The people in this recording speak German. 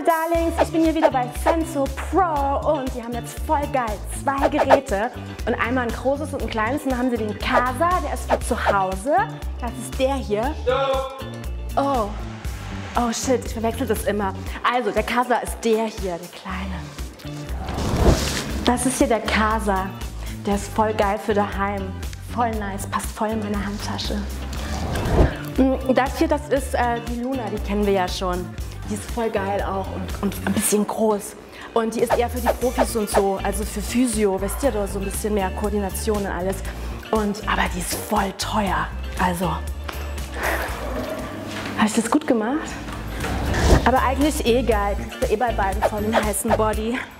Darlings, ich bin hier wieder bei Senso Pro und die haben jetzt voll geil 2 Geräte und einmal ein großes und ein kleines und dann haben sie den Casa, der ist für zu Hause, das ist der hier. Oh shit, ich verwechsel das immer. Also der Casa ist der hier, der kleine. Das ist hier der Casa, der ist voll geil für daheim, voll nice, passt voll in meine Handtasche. Das hier, das ist die Luna, die kennen wir ja schon. Die ist voll geil auch und ein bisschen groß. Und die ist eher für die Profis und so, also für Physio, wisst ihr, da so ein bisschen mehr Koordination und alles. Aber die ist voll teuer. Also, habe ich das gut gemacht? Aber eigentlich eh geil, kriegst du eh bei beiden voll den heißen Body.